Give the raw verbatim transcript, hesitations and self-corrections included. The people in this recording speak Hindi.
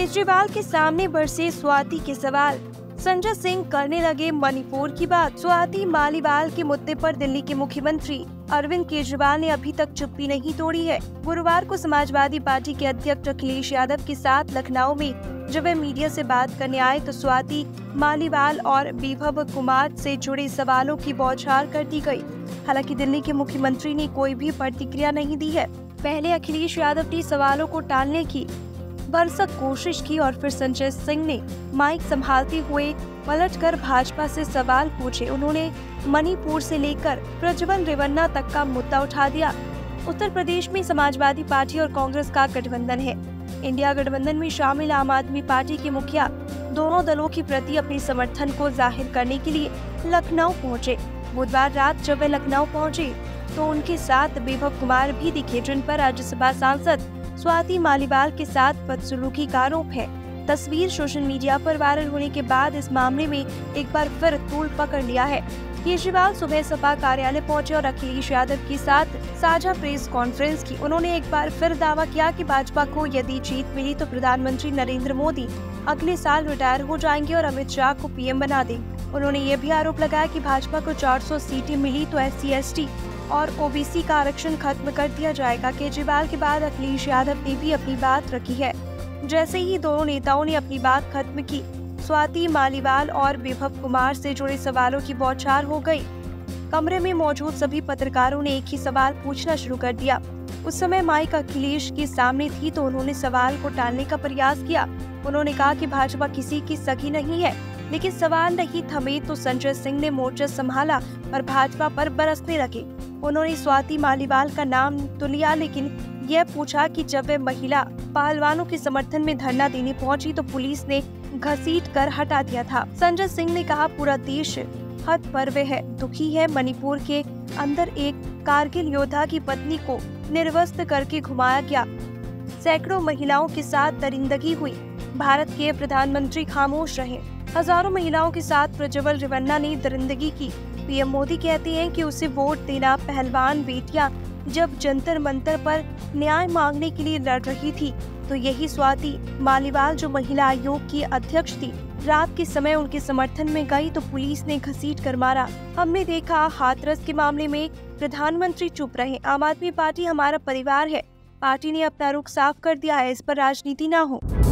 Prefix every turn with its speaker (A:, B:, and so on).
A: केजरीवाल के सामने बरसे स्वाति के सवाल। संजय सिंह करने लगे मणिपुर की बात। स्वाति मालीवाल के मुद्दे पर दिल्ली के मुख्यमंत्री अरविंद केजरीवाल ने अभी तक चुप्पी नहीं तोड़ी है। गुरुवार को समाजवादी पार्टी के अध्यक्ष अखिलेश यादव के साथ लखनऊ में जब वे मीडिया से बात करने आए तो स्वाति मालीवाल और विभव कुमार से जुड़े सवालों की बौछार कर दी गई। हालांकि दिल्ली के मुख्यमंत्री ने कोई भी प्रतिक्रिया नहीं दी है। पहले अखिलेश यादव ने सवालों को टालने की भरसक कोशिश की और फिर संजय सिंह ने माइक संभालते हुए पलटकर भाजपा से सवाल पूछे। उन्होंने मणिपुर से लेकर प्रज्वल रेवन्ना तक का मुद्दा उठा दिया। उत्तर प्रदेश में समाजवादी पार्टी और कांग्रेस का गठबंधन है। इंडिया गठबंधन में शामिल आम आदमी पार्टी के मुखिया दोनों दलों के प्रति अपने समर्थन को जाहिर करने के लिए लखनऊ पहुंचे। बुधवार रात जब वे लखनऊ पहुंचे तो उनके साथ विभव कुमार भी दिखे, जिन पर राज्यसभा सांसद स्वाति मालीवाल के साथ बदसलूकी का आरोप है। तस्वीर सोशल मीडिया पर वायरल होने के बाद इस मामले में एक बार फिर तूल पकड़ लिया है। केजरीवाल सुबह सपा कार्यालय पहुंचे और अखिलेश यादव के साथ साझा प्रेस कॉन्फ्रेंस की। उन्होंने एक बार फिर दावा किया कि भाजपा को यदि जीत मिली तो प्रधानमंत्री नरेंद्र मोदी अगले साल रिटायर हो जाएंगे और अमित शाह को पीएम बना देंगे। उन्होंने ये भी आरोप लगाया कि भाजपा को चार सौ सीटें मिली तो एस सी एस टी और ओ बी सी का आरक्षण खत्म कर दिया जाएगा। केजरीवाल के बाद अखिलेश यादव ने भी अपनी बात रखी है। जैसे ही दोनों नेताओं ने अपनी बात खत्म की, स्वाति मालीवाल और विभव कुमार से जुड़े सवालों की बौछार हो गई। कमरे में मौजूद सभी पत्रकारों ने एक ही सवाल पूछना शुरू कर दिया। उस समय माइक अखिलेश के सामने थी तो उन्होंने सवाल को टालने का प्रयास किया। उन्होंने कहा कि भाजपा किसी की सगी नहीं है, लेकिन सवाल नहीं थमे तो संजय सिंह ने मोर्चा संभाला और भाजपा पर बरसने लगे। उन्होंने स्वाति मालीवाल का नाम तो लिया, लेकिन यह पूछा कि जब वे महिला पहलवानों के समर्थन में धरना देने पहुंची तो पुलिस ने घसीट कर हटा दिया था। संजय सिंह ने कहा, पूरा देश हतप्रभ है, दुखी है। मणिपुर के अंदर एक कारगिल योद्धा की पत्नी को निर्वस्त्र करके घुमाया गया। सैकड़ों महिलाओं के साथ दरिंदगी हुई। भारत के प्रधानमंत्री खामोश रहे। हजारों महिलाओं के साथ प्रज्वल रेवन्ना ने दरिंदगी की। पीएम मोदी कहते हैं कि उसे वोट देना। पहलवान बेटियां जब जंतर मंतर पर न्याय मांगने के लिए लड़ रही थी तो यही स्वाति मालीवाल जो महिला आयोग की अध्यक्ष थी, रात के समय उनके समर्थन में गई तो पुलिस ने घसीट कर मारा। हमने देखा हाथरस के मामले में प्रधानमंत्री चुप रहे। आम आदमी पार्टी हमारा परिवार है। पार्टी ने अपना रुख साफ कर दिया है, इस पर राजनीति ना हो।